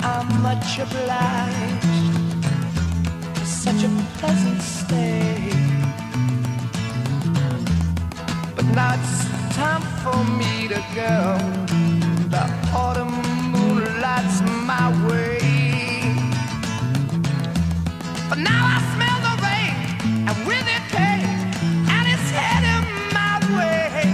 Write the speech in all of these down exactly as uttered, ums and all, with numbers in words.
I'm much obliged for such a pleasant stay. But now it's time for me to go. The autumn moonlight's my way. But now I smell the rain, and with it pain, and it's heading my way.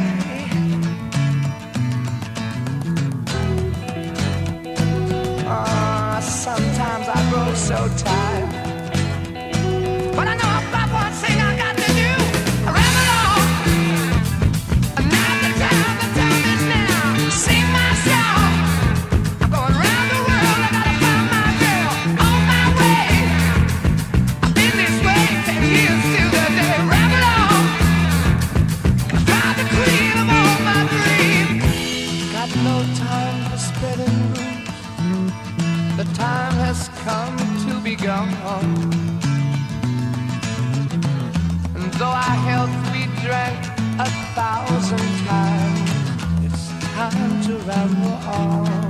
Uh, sometimes I grow so tired, but I know about one thing I got to do. I ramble on, and now the time, the time is now. Sing my song. I'm going round the world. I gotta find my girl on my way. I've been this way ten years till the day. Ramble on, I find the queen of all my dreams. Got no time for spreading rumors. The time has come to be gone. And though our health we drank a thousand times, it's time to ramble on.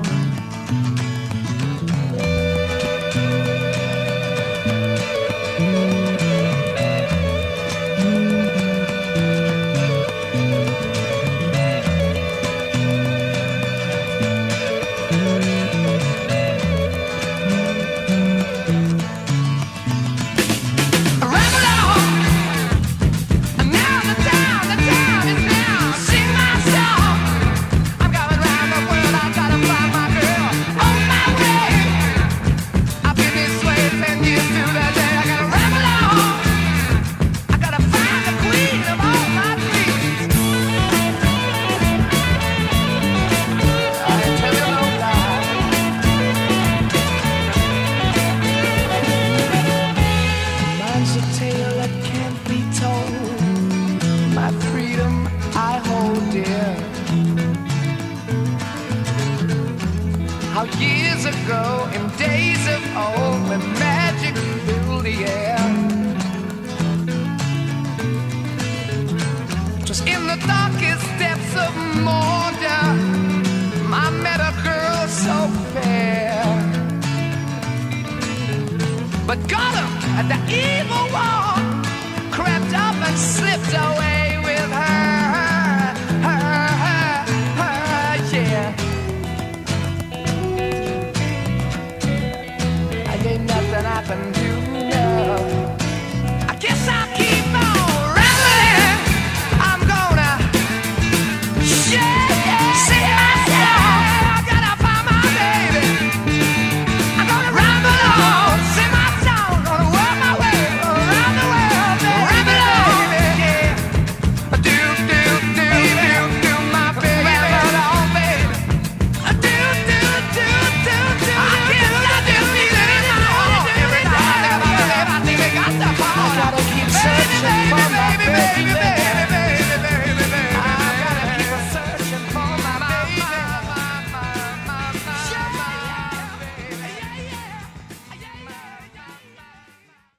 How years ago, in days of old, when magic filled the air, just in the darkest depths of Mordor, I met a girl so fair. But Gollum, the evil one, crept up and slipped away.